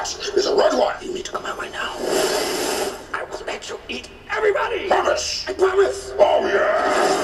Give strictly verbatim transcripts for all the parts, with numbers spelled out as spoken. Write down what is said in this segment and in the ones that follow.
That is a red one. You need to come out right now. I will let you eat everybody. Promise. I promise. Oh yeah.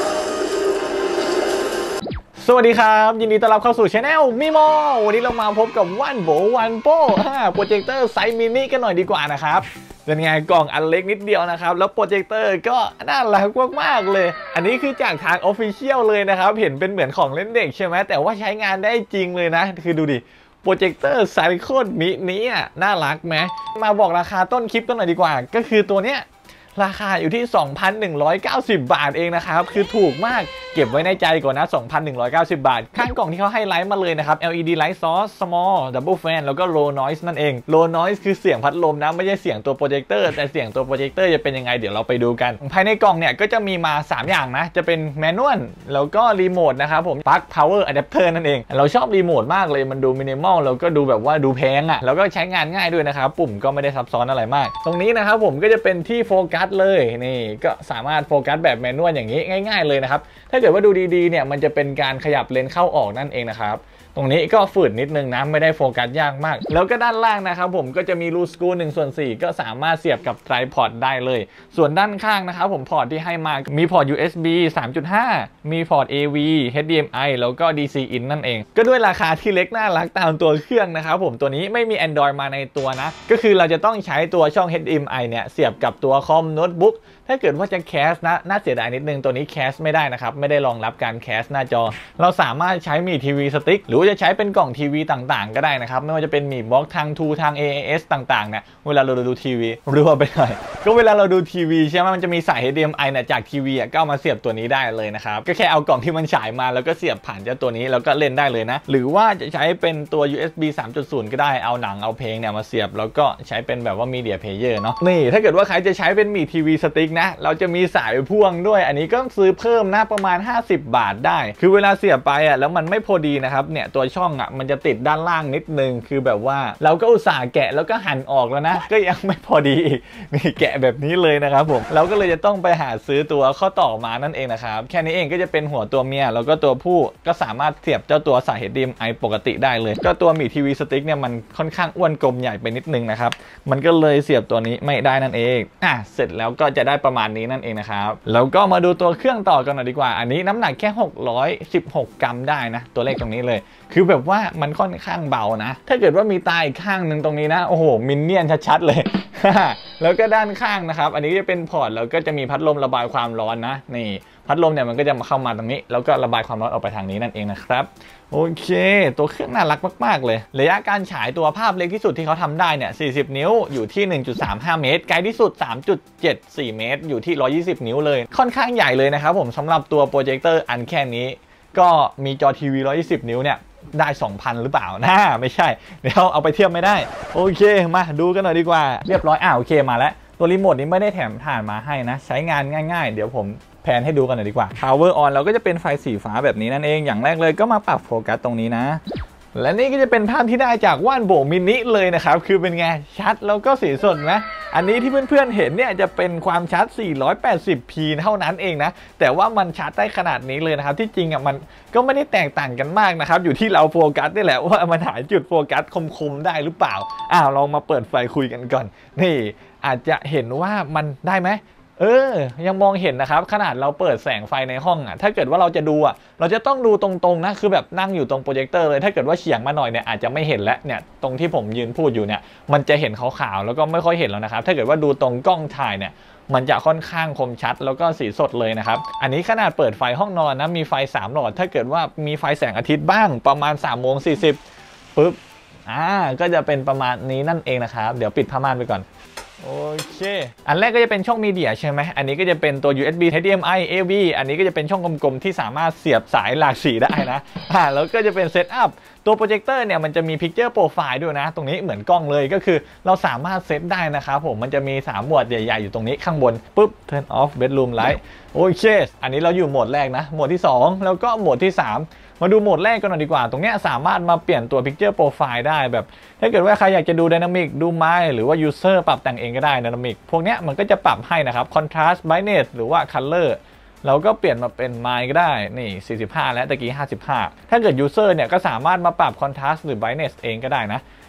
สวัสดีครับยินดีต้อนรับเข้าสู่ช anel มิโมวันนี้เรามาพบกับวันโบวันโป้โปรเจคเตอร์ไซส์มินิกันหน่อยดีกว่านะครับเป็นไงกล่องอันเล็กนิดเดียวนะครับแล้วโปรเจคเตอร์ก็น่ารักมากๆเลยอันนี้คือจากทาง Official เลยนะครับเห็นเป็นเหมือนของเล่นเด็กใช่ไหมแต่ว่าใช้งานได้จริงเลยนะคือดูดิโปรเจคเตอร์ไซส์โคตรมินิอ่ะน่ารักไหมมาบอกราคาต้นคลิปกันหน่อยดีกว่าก็คือตัวเนี้ยราคาอยู่ที่ สองพันหนึ่งร้อยเก้าสิบ บาทเองนะครับคือถูกมากเก็บไว้ในใจก่อนนะ สองพันหนึ่งร้อยเก้าสิบ บาทข้างกล่องที่เขาให้ไลท์มาเลยนะครับ แอล อี ดี Light Source Small Double Fan แล้วก็ Low Noise นั่นเอง Low Noise คือเสียงพัดลมนะไม่ใช่เสียงตัวโปรเจคเตอร์แต่เสียงตัวโปรเจคเตอร์จะเป็นยังไงเดี๋ยวเราไปดูกันภายในกล่องเนี่ยก็จะมีมาสามอย่างนะจะเป็นแมนนวลแล้วก็รีโมทนะครับผม Plug Power Adapter นั่นเองเราชอบรีโมทมากเลยมันดูมินิมอลแล้วก็ดูแบบว่าดูแพงอ่ะแล้วก็ใช้งานง่ายด้วยนะครับปุ่มก็ไม่ได้ซับซ้อนอะไรมากตรงนี้นะครับผมก็จะเป็นที่โฟกัสเลยนี่ก็สามารถโฟกัสแบบแมนนวลอย่างนี้ง่ายๆเลยนะครับถ้าเกิดว่าดูดีๆเนี่ยมันจะเป็นการขยับเลนเข้าออกนั่นเองนะครับตรงนี้ก็ฝืดนิดนึงนะไม่ได้โฟกัสยากมากแล้วก็ด้านล่างนะครับผมก็จะมีรูสกรูหนึ่งส่วนสี่ก็สามารถเสียบกับไตรพอร์ตได้เลยส่วนด้านข้างนะครับผมพอร์ตที่ให้มามีพอร์ต ยู เอส บี สามจุดห้า มีพอร์ต เอ วี เอช ดี เอ็ม ไอ แล้วก็ ดี ซี In นั่นเองก็ด้วยราคาที่เล็กน่ารักตามตัวเครื่องนะครับผมตัวนี้ไม่มี Android มาในตัวนะก็คือเราจะต้องใช้ตัวช่อง เอช ดี เอ็ม ไอ เนี่ยเสียบกับตัวคอมโน้ตบุ๊กถ้าเกิดว่าจะแคสนะน่าเสียดายนิดนึงตัวนี้แคสไม่ได้นะครับไม่ได้รองรับการแคสหน้าจอเราสามารถใช้มีทีวีสติ๊กหรือว่าจะใช้เป็นกล่องทีวีต่างๆก็ได้นะครับไม่ว่าจะเป็นมีบล็อกทางทูทาง เอ เอ เอส ต่างๆเนี่ยเวลาเราดูทีวีรัวไปหน่อยก็เวลาเราดูทีวีใช่ไหมมันจะมีสาย เอช ดี เอ็ม ไอ เนี่ยจากทีวีก็เอามาเสียบตัวนี้ได้เลยนะครับก็แค่เอากล่องที่มันฉายมาแล้วก็เสียบผ่านเจ้าตัวนี้แล้วก็เล่นได้เลยนะหรือว่าจะใช้เป็นตัว ยู เอส บี สามจุดศูนย์ ก็ได้เอาหนังเอาเพลงเนี่ยมาเสียบแล้วก็ใช้เป็นแบบว่ามีเดียเพลเยอร์เนาะนี่ถ้าเกิดว่าใครจะใช้เป็นมีทีวีสติ๊กนะเราจะมีสายพ่วงด้วยอันนี้ก็ซื้อเพิ่มนะประมาณห้าสิบบาทได้คือเวลาเสียบไปอ่ะแล้วมันไม่พอดีนะครับเนี่ยตัวช่องอ่ะมันจะติดด้านล่างนิดนึงคือแบบว่าเราก็อุตส่าห์แกะแล้วก็หั่นออกแล้วนะก็ยังไม่พอดีอีกนี่แกะแบบนี้เลยนะครับผมเราก็เลยจะต้องไปหาซื้อตัวข้อต่อมานั่นเองนะครับแค่นี้เองก็จะเป็นหัวตัวเมียแล้วก็ตัวผู้ก็สามารถเสียบเจ้าตัวสาย เอช ดี เอ็ม ไอ ปกติได้เลยก็ตัวมีทีวีสติ๊กเนี่ยมันค่อนข้างอ้วนกลมใหญ่ไปนิดนึงนะครับมันก็เลยเสียบตัวนี้ไม่ได้นั่นเองอ่ะเสร็จแล้วก็จะได้ประมาณนี้นั่นเองนะครับแล้วก็มาดูตัวเครื่องต่อกันหน่อยดีกว่าอันนี้น้ำหนักแค่หกร้อยสิบหกกรัมได้นะตัวเลขตรงนี้เลยคือแบบว่ามันค่อนข้างเบานะถ้าเกิดว่ามีตาอีกข้างหนึ่งตรงนี้นะโอ้โหมินเนี่ยนชัดๆเลย แล้วก็ด้านข้างนะครับอันนี้จะเป็นพอร์ตแล้วก็จะมีพัดลมระบายความร้อนนะนี่พัดลมเนี่ยมันก็จะมาเข้ามาตรงนี้แล้วก็ระบายความร้อนออกไปทางนี้นั่นเองนะครับโอเคตัวเครื่องน่ารักมากๆเลยระยะการฉายตัวภาพเล็กที่สุดที่เขาทำได้เนี่ยสี่สิบนิ้วอยู่ที่ หนึ่งจุดสามห้า เมตรไกลที่สุด สามจุดเจ็ดสี่ เมตรอยู่ที่หนึ่งร้อยยี่สิบนิ้วเลยค่อนข้างใหญ่เลยนะครับผมสำหรับตัวโปรเจคเตอร์อันแค่นี้ก็มีจอทีวีหนึ่งร้อยยี่สิบนิ้วเนี่ยได้ สองพัน หรือเปล่านะไม่ใช่เดี๋ยวเอาไปเทียบไม่ได้โอเคมาดูกันหน่อยดีกว่าเรียบร้อยอ่าโอเคมาแล้วตัวรีโมทนี้ไม่ได้แถมถ่านมาให้นะใช้งานง่ายๆเดี๋ยวผมแพนให้ดูกันหน่อยดีกว่า Power on เราก็จะเป็นไฟสีฟ้าแบบนี้นั่นเองอย่างแรกเลยก็มาปรับโฟกัสตรงนี้นะและนี่ก็จะเป็นภาพที่ได้จากว่านโบมินิเลยนะครับคือเป็นไงชัดแล้วก็สีสดนะอันนี้ที่เพื่อนๆเห็นเนี่ยจะเป็นความชัด สี่ร้อยแปดสิบพี เท่านั้นเองนะแต่ว่ามันชัดได้ขนาดนี้เลยนะครับที่จริงอ่ะมันก็ไม่ได้แตกต่างกันมากนะครับอยู่ที่เราโฟกัสนี่แหละว่ามันหาจุดโฟกัสคมๆได้หรือเปล่าอ้าวลองมาเปิดไฟคุยกันก่อนนี่อาจจะเห็นว่ามันได้ไหมเออยังมองเห็นนะครับขนาดเราเปิดแสงไฟในห้องอ่ะถ้าเกิดว่าเราจะดูอ่ะเราจะต้องดูตรงๆนะคือแบบนั่งอยู่ตรงโปรเจคเตอร์เลยถ้าเกิดว่าเฉียงมาหน่อยเนี่ยอาจจะไม่เห็นแล้วเนี่ยตรงที่ผมยืนพูดอยู่เนี่ยมันจะเห็นขาวๆแล้วก็ไม่ค่อยเห็นแล้วนะครับถ้าเกิดว่าดูตรงกล้องถ่ายเนี่ยมันจะค่อนข้างคมชัดแล้วก็สีสดเลยนะครับอันนี้ขนาดเปิดไฟห้องนอนนะมีไฟสามหลอดถ้าเกิดว่ามีไฟแสงอาทิตย์บ้างประมาณ สามโมงสี่สิบปุ๊บอ่าก็จะเป็นประมาณนี้นั่นเองนะครับเดี๋ยวปิดผ้าม่านไปก่อนโอเคอันแรกก็จะเป็นช่องมีเดียใช่ไหมอันนี้ก็จะเป็นตัว ยู เอส บี เอช ดี เอ็ม ไอ เอ วี อันนี้ก็จะเป็นช่องกลมๆที่สามารถเสียบสายหลากสีได้นะอ่าแล้วก็จะเป็นเซตอัพตัวโปรเจคเตอร์เนี่ยมันจะมี Picture Profile ด้วยนะตรงนี้เหมือนกล้องเลยก็คือเราสามารถเซตได้นะครับผมมันจะมีสามโหมดใหญ่ๆอยู่ตรงนี้ข้างบนปุ๊บ Turn off bedroom light โอเคอันนี้เราอยู่โหมดแรกนะโหมดที่สองแล้วก็โหมดที่สามมาดูโหมดแรกกันหน่อยดีกว่าตรงนี้สามารถมาเปลี่ยนตัว Picture Profile ได้แบบถ้าเกิดว่าใครอยากจะดู Dynamic ดูไม้หรือว่า User ปรับแต่งเองก็ได้ Dynamic พวกนี้มันก็จะปรับให้นะครับ Contrast Brightness หรือว่า Color เราก็เปลี่ยนมาเป็นไมค์ก็ได้นี่สี่สิบห้าแล้วตะกี้ห้าสิบห้าถ้าเกิด User เนี่ยก็สามารถมาปรับ Contrast หรือ Brightness เองก็ได้นะ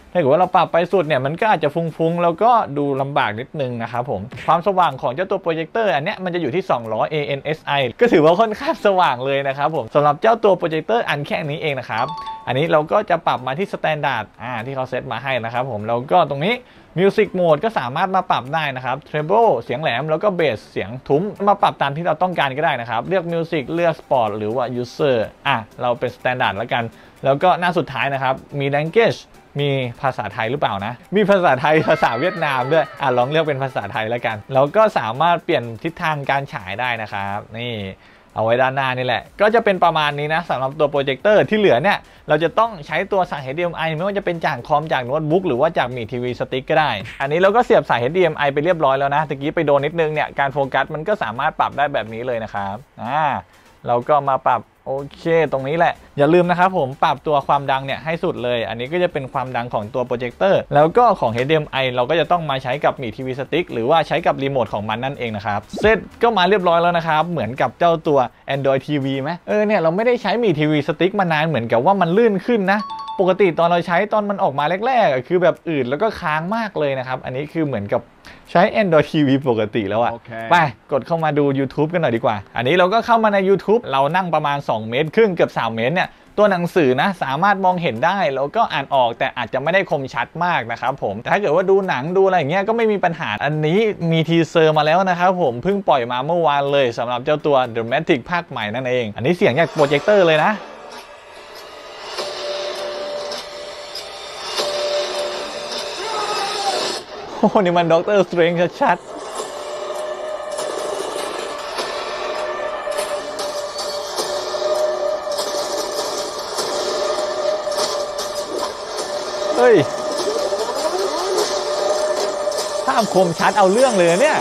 ถ้าเกิดว่าเราปรับไปสุดเนี่ยมันก็อาจจะฟุ้งๆแล้วก็ดูลำบากนิดนึงนะครับผมความสว่างของเจ้าตัวโปรเจคเตอร์อันเนี้ยมันจะอยู่ที่สองร้อย เอ เอ็น เอส ไอ ก็ถือว่าค่อนข้างสว่างเลยนะครับผมสำหรับเจ้าตัวโปรเจคเตอร์อันแค่นี้เองนะครับอันนี้เราก็จะปรับมาที่สแตนดาร์ดอ่าที่เขาเซตมาให้นะครับผมแล้วก็ตรงนี้Music Mode ก็สามารถมาปรับได้นะครับ Treble เสียงแหลมแล้วก็ Bass เสียงทุ้มมาปรับตามที่เราต้องการก็ได้นะครับเลือก Music เลือก Sport หรือว่า User อ่ะเราเป็น Standard แล้วกันแล้วก็หน้าสุดท้ายนะครับมี Language มีภาษาไทยหรือเปล่านะมีภาษาไทยภาษาเวียดนามด้วยอ่ะลองเลือกเป็นภาษาไทยแล้วกันแล้วก็สามารถเปลี่ยนทิศทางการฉายได้นะครับนี่เอาไว้ด้านหน้านี่แหละก็จะเป็นประมาณนี้นะสำหรับตัวโปรเจคเตอร์ที่เหลือเนี่ยเราจะต้องใช้ตัวสาย เอช ดี เอ็ม ไอ ไม่ว่าจะเป็นจากคอมจากโน้ตบุ๊กหรือว่าจากมีทีวีสติ๊กก็ได้อันนี้เราก็เสียบสาย เอช ดี เอ็ม ไอ ไปเรียบร้อยแล้วนะตะกี้ไปโดนนิดนึงเนี่ยการโฟกัสมันก็สามารถปรับได้แบบนี้เลยนะครับอ่าเราก็มาปรับโอเคตรงนี้แหละอย่าลืมนะครับผมปรับตัวความดังเนี่ยให้สุดเลยอันนี้ก็จะเป็นความดังของตัวโปรเจคเตอร์แล้วก็ของ เอช ดี เอ็ม ไอ เราก็จะต้องมาใช้กับมีทีวีสติ๊กหรือว่าใช้กับรีโมทของมันนั่นเองนะครับเซตก็มาเรียบร้อยแล้วนะครับเหมือนกับเจ้าตัว Android ที วี ไหมเออเนี่ยเราไม่ได้ใช้มีทีวีสติ๊กมานานเหมือนกับว่ามันลื่นขึ้นนะปกติตอนเราใช้ตอนมันออกมาแรกๆคือแบบอืดแล้วก็ค้างมากเลยนะครับอันนี้คือเหมือนกับใช้ Android ที วี ปกติแล้วอะ okay. ไปกดเข้ามาดู YouTube กันหน่อยดีกว่าอันนี้เราก็เข้ามาใน YouTube เรานั่งประมาณสองเมตรครึ่งเกือบสามเมตรเนี่ยตัวหนังสือนะสามารถมองเห็นได้แล้วก็อ่านออกแต่อาจจะไม่ได้คมชัดมากนะครับผมแต่ถ้าเกิดว่าดูหนังดูอะไรอย่างเงี้ยก็ไม่มีปัญหาอันนี้มีทีเซอร์มาแล้วนะครับผมเพิ่งปล่อยมาเมื่อวานเลยสำหรับเจ้าตัว The Matrix ภาคใหม่นั่นเองอันนี้เสียงจากโปรเจคเตอร์เลยนะโอ้นี่มันด็อกเตอร์สเตรนจ์ชัดๆเฮ้ยภาพคมชัดเอาเรื่องเลยเนี่ย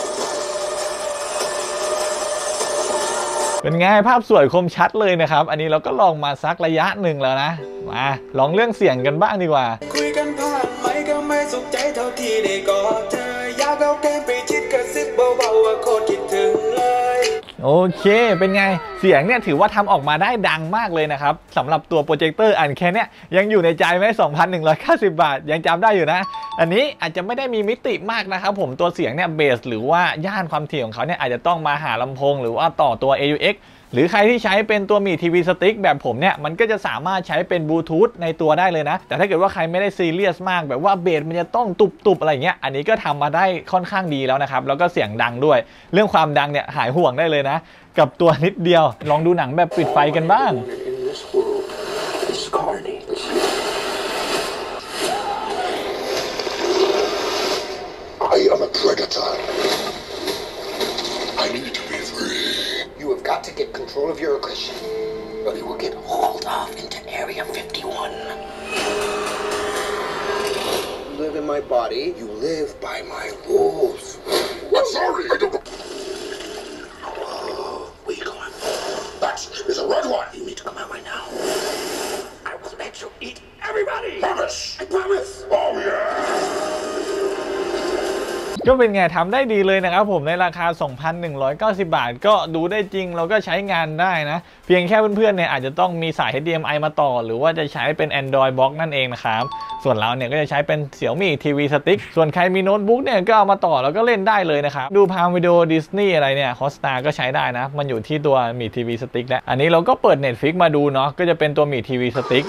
เป็นไงภาพสวยคมชัดเลยนะครับอันนี้เราก็ลองมาสักระยะหนึ่งแล้วนะมาลองเรื่องเสียงกันบ้างดีกว่าคุยกันผ่านไหมก็ไม่สุขใจเท่าที่ได้กอดเธออยากเอาแก้มไปชิดกระซิบเบาๆว่าโคตรคิดถึงเลยโอเคเป็นไงเสียงเนี่ยถือว่าทำออกมาได้ดังมากเลยนะครับสำหรับตัวโปรเจคเตอร์อันแค่นี้ยังอยู่ในใจไหม สองพันหนึ่งร้อยเก้าสิบ บาทยังจำได้อยู่นะอันนี้อาจจะไม่ได้มีมิติมากนะครับผมตัวเสียงเนี่ยเบสหรือว่าย่านความถี่ของเขาเนี่ยอาจจะต้องมาหาลำโพงหรือว่าต่อตัว เอ ยู เอ็กซ์ หรือใครที่ใช้เป็นตัวมีทีวีสติ๊กแบบผมเนี่ยมันก็จะสามารถใช้เป็นบลูทูธในตัวได้เลยนะแต่ถ้าเกิดว่าใครไม่ได้ซีเรียสมากแบบว่าเบสมันจะต้องตุบๆอะไรเงี้ยอันนี้ก็ทำมาได้ค่อนข้างดีแล้วนะครับแล้วก็เสียงดังด้วยเรื่องความดังเนี่ยหายห่วงได้เลยนะกับตัวนิดเดียวลองดูหนังแบบปิดไฟกันบ้าง I am a predator. I need to be free. You have got to get control of your aggression, or you will get hauled off into Area fifty-one. You live in my body. You live by my rules. I'm sorry. I don't. Oh, where you going? That is a red one. You need to come out right now. I will let you eat everybody. Promise. I promise. Oh yeah. ก็เป็นไงทำได้ดีเลยนะครับผมในราคา สองพันหนึ่งร้อยเก้าสิบ บาทก็ดูได้จริงเราก็ใช้งานได้นะเพียงแค่เพื่อนๆเนี่ยอาจจะต้องมีสาย เอช ดี เอ็ม ไอ มาต่อหรือว่าจะใช้เป็น Android Box นั่นเองนะครับส่วนเราเนี่ยก็จะใช้เป็น Xiaomi ที วี Stick ส่วนใครมีโน้ตบุ๊กเนี่ยก็เอามาต่อแล้วก็เล่นได้เลยนะครับดูพามวิดีโอดิสนีย์อะไรเนี่ย Hotstar ก็ใช้ได้นะมันอยู่ที่ตัวมีทีวี Stick แล้วอันนี้เราก็เปิด Netflix มาดูเนาะก็จะเป็นตัวมีทีวี Stick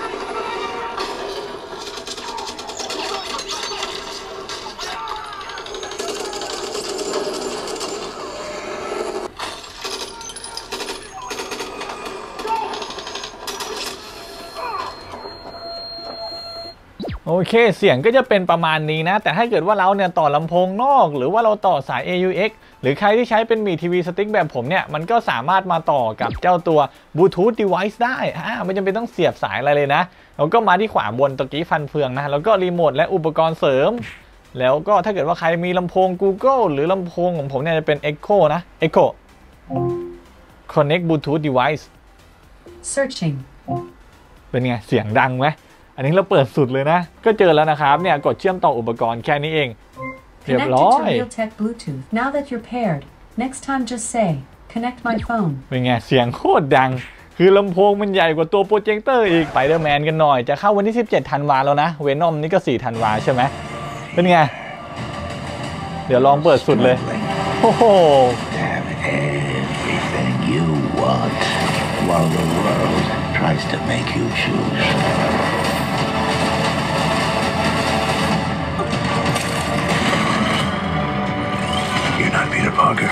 โอเคเสียงก็จะเป็นประมาณนี้นะแต่ถ้าเกิดว่าเราเนี่ยต่อลำโพงนอกหรือว่าเราต่อสาย เอ ยู เอ็กซ์ หรือใครที่ใช้เป็นมีทีวีสติ๊กแบบผมเนี่ยมันก็สามารถมาต่อกับเจ้าตัวบลูทูธ device ได้อ่าไม่จำเป็นต้องเสียบสายอะไรเลยนะแล้วก็มาที่ขวาบนตะกี้ฟันเฟืองนะแล้วก็รีโมทและอุปกรณ์เสริมแล้วก็ถ้าเกิดว่าใครมีลำโพง Google หรือลำโพงของผมเนี่ยจะเป็น Echo นะ Echo Connect Bluetooth Device Searching เป็นไงเสียงดังไหมอันนี้เราเปิดสุดเลยนะก็เจอแล้วนะครับเนี่ยกดเชื่อมต่ออุปกรณ์แค่นี้เองเรียบร้อย Realtek Bluetooth Now that you're paired next time just say connect my phone เป็นไงเสียงโคตรดังคือลำโพงมันใหญ่กว่าตัวโปรเจคเตอร์อีก Spider-Man กันหน่อยจะเข้าวันที่สิบเจ็ดธันวาแล้วนะเวนอมนี่ก็สี่ธันวาใช่ไหมเป็นไงเดี๋ยวลองเปิดสุดเลยโอ้โห You want while the world tries to make you choose. You're not Peter Parker.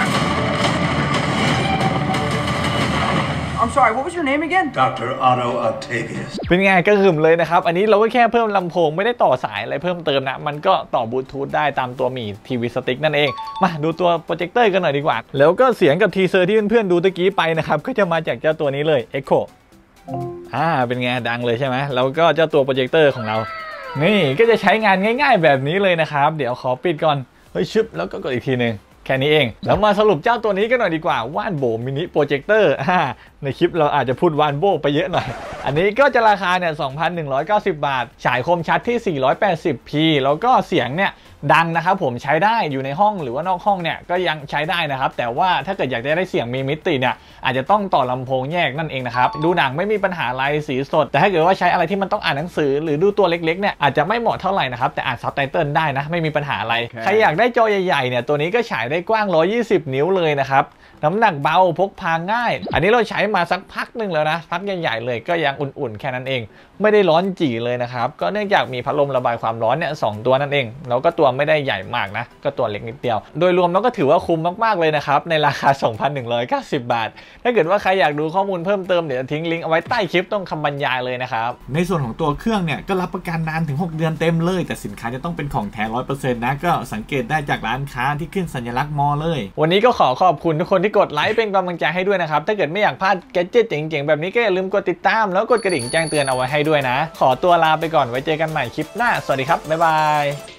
I'm sorry, what was your name again? Doctor Otto Octavius. เป็นไงก็หึมเลยนะครับอันนี้เราก็แค่เพิ่มลำโพงไม่ได้ต่อสายอะไรเพิ่มเติมนะมันก็ต่อบลูทูธได้ตามตัวมีทีวีสติ๊กนั่นเองมาดูตัวโปรเจคเตอร์กันหน่อยดีกว่าแล้วก็เสียงกับทีเซอร์ที่เพื่อนๆดูตะกี้ไปนะครับก็จะมาจากเจ้าตัวนี้เลย Echo อ่าเป็นไงดังเลยใช่ไหมแล้วก็เจ้าตัวโปรเจคเตอร์ของเรานี่ก็จะใช้งานง่ายๆแบบนี้เลยนะครับเดี๋ยวขอปิดก่อนเฮ้ยชึบแล้วก็กดอีกทีนึงแค่นี้เองแล้วมาสรุปเจ้าตัวนี้กันหน่อยดีกว่าว่านโบมินิโปรเจคเตอร์ในคลิปเราอาจจะพูดว่านโบไปเยอะหน่อยอันนี้ก็จะราคาเนี่ย สองพันหนึ่งร้อยเก้าสิบบาทฉายคมชัดที่ สี่ร้อยแปดสิบพี แล้วก็เสียงเนี่ยดังนะครับผมใช้ได้อยู่ในห้องหรือว่านอกห้องเนี่ยก็ยังใช้ได้นะครับแต่ว่าถ้าเกิดอยากจะได้เสียงมีมิติเนี่ยอาจจะต้องต่อลำโพงแยกนั่นเองนะครับดูหนังไม่มีปัญหาอะไรสีสดแต่ถ้าเกิดว่าใช้อะไรที่มันต้องอ่านหนังสือหรือดูตัวเล็กๆเนี่ยอาจจะไม่เหมาะเท่าไหร่นะครับแต่อ่านซับไตเติลได้นะไม่มีปัญหาอะไร okay. ใครอยากได้จอใหญ่ๆเนี่ยตัวนี้ก็ฉายได้กว้างหนึ่งร้อยยี่สิบนิ้วเลยนะครับน้ำหนักเบาพกพาง่ายอันนี้เราใช้มาสักพักหนึ่งแล้วนะพักใหญ่ๆเลยก็ยังอุ่นๆแค่นั้นเองไม่ได้ร้อนจี่เลยนะครับก็เนื่องจากมีพัดลมระบายความร้อนเนี่ยสองตัวนั่นเองแล้วก็ตัวไม่ได้ใหญ่มากนะก็ตัวเล็กนิดเดียวโดยรวมแล้วก็ถือว่าคุ้มมากๆเลยนะครับในราคา สองพันหนึ่งร้อยเก้าสิบบาทถ้าเกิดว่าใครอยากดูข้อมูลเพิ่มเติมเดี๋ยวทิ้งลิงก์เอาไว้ใต้คลิปต้องคำบรรยายเลยนะครับในส่วนของตัวเครื่องเนี่ยก็รับประกันนานถึงหกเดือนเต็มเลยแต่สินค้าจะต้องเป็นของแท้ ร้อยเปอร์เซ็นต์ นะก็สังเกตได้จากร้านค้าที่ขึ้นสัญลักษณ์มอเลยวันนี้ก็ขอขอบคุณทุกคนที่กดไลค์เป็นกำลังใจให้ด้วยนะครับถ้าเกิดไม่อยากพลาดแกดเจ็ตเจ๋งๆแบบนี้ก็อย่าลืมกดติดตามแล้วกดกระดิ่งแจ้งเตือนเอาไว้ให้ด้วยนะขอตัวลาไปก่อนไว้เจอกันใหม่คลิปหน้าสวัสดีครับบ๊ายบาย